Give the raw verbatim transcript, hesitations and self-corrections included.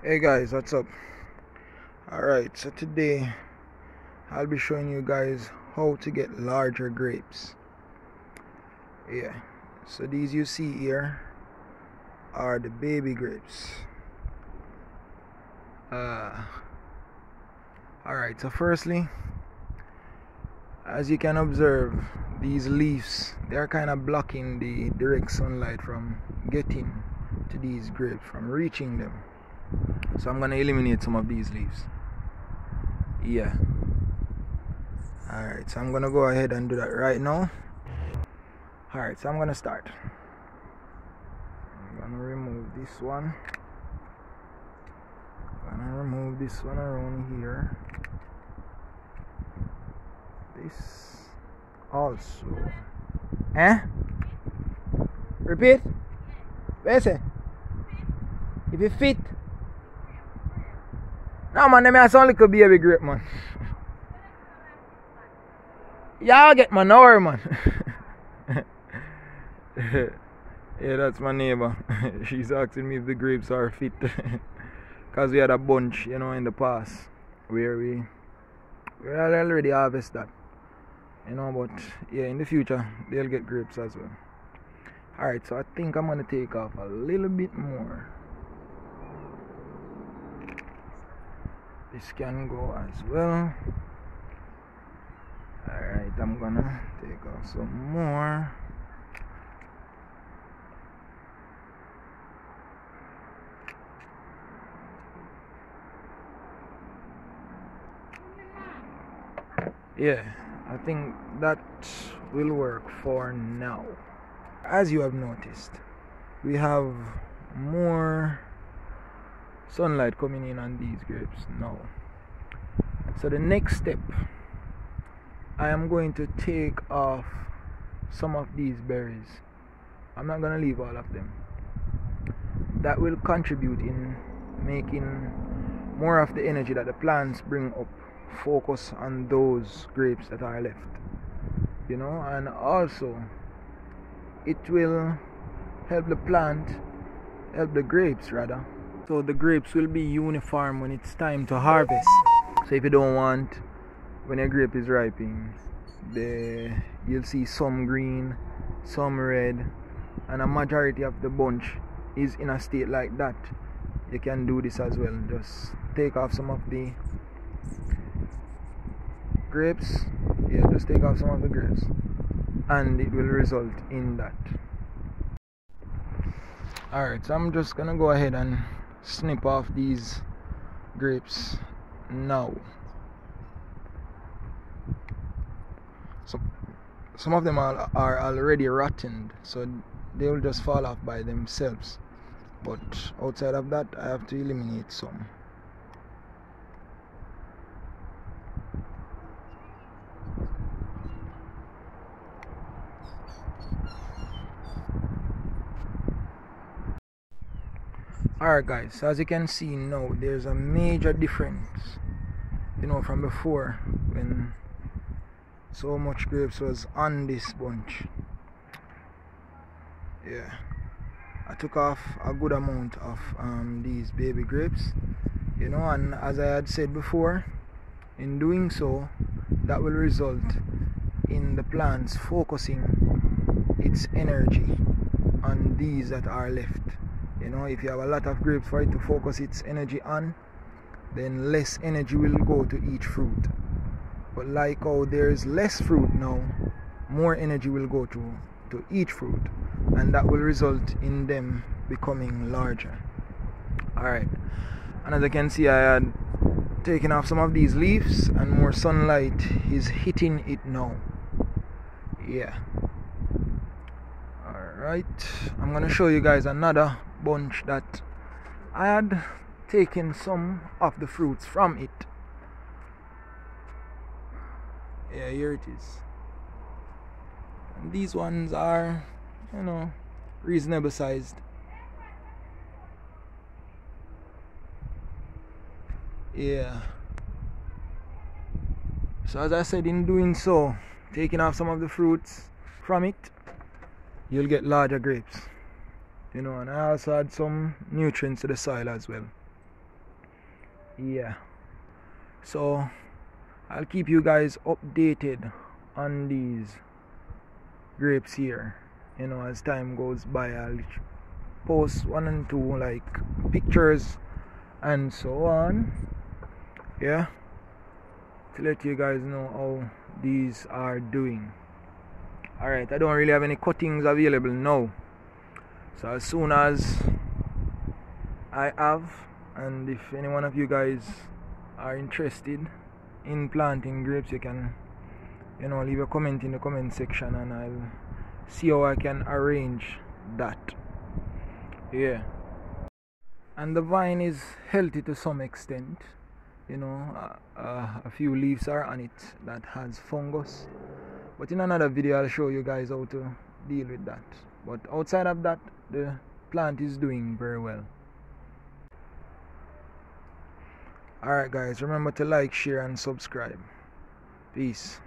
Hey guys, what's up? Alright, so today I'll be showing you guys how to get larger grapes. Yeah, so these you see here are the baby grapes. Uh, Alright, so firstly, as you can observe, these leaves, they are kind of blocking the direct sunlight from getting to these grapes, from reaching them. So I'm gonna eliminate some of these leaves. Yeah. Alright, so I'm gonna go ahead and do that right now. Alright, so I'm gonna start. I'm gonna remove this one. I'm gonna remove this one around here. This also. Eh? Repeat? Where's it? If you fit. No man, them are some little baby grape man. Y'all get my hour man. Yeah, that's my neighbor. She's asking me if the grapes are fit. Cause we had a bunch, you know, in the past where we we already harvest that. You know, but yeah, in the future they'll get grapes as well. Alright, so I think I'm gonna take off a little bit more. This can go as well. Alright, I'm gonna take off some more. Yeah, I think that will work for now. As you have noticed, we have more sunlight coming in on these grapes now. So the next step, I am going to take off some of these berries. I'm not going to leave all of them. That will contribute in making more of the energy that the plants bring up focus on those grapes that are left, you know, and also it will help the plant, help the grapes rather. So the grapes will be uniform when it's time to harvest. So if you don't want, when a grape is ripening, the you'll see some green, some red, and a majority of the bunch is in a state like that. You can do this as well. Just take off some of the grapes. Yeah, just take off some of the grapes, and it will result in that. Alright, so I'm just gonna go ahead and snip off these grapes now. So some of them are, are already rotten, so they will just fall off by themselves, but outside of that I have to eliminate some. Alright guys, so as you can see now, there's a major difference, you know, from before when so much grapes was on this bunch. Yeah, I took off a good amount of um, these baby grapes, you know, and as I had said before, in doing so, that will result in the plants focusing its energy on these that are left. You know, if you have a lot of grapes for it to focus its energy on, then less energy will go to each fruit. But like how there's less fruit now, more energy will go to, to each fruit, and that will result in them becoming larger. Alright, and as you can see, I had taken off some of these leaves and more sunlight is hitting it now. Yeah. Alright, I'm gonna show you guys another bunch that I had taken some of the fruits from it. Yeah, here it is. And these ones are, you know, reasonable sized. Yeah. So as I said, in doing so, taking off some of the fruits from it, you'll get larger grapes. You know, and I also add some nutrients to the soil as well. Yeah, so I'll keep you guys updated on these grapes here, you know, as time goes by. I'll post one and two like pictures and so on, yeah, to let you guys know how these are doing. Alright, I don't really have any cuttings available now, so as soon as I have, and if any one of you guys are interested in planting grapes, you can, you know, leave a comment in the comment section and I'll see how I can arrange that. Yeah, and the vine is healthy to some extent, you know. uh, uh, a few leaves are on it that has fungus, but in another video I'll show you guys how to deal with that. But outside of that, the plant is doing very well. Alright guys, remember to like, share and subscribe. Peace.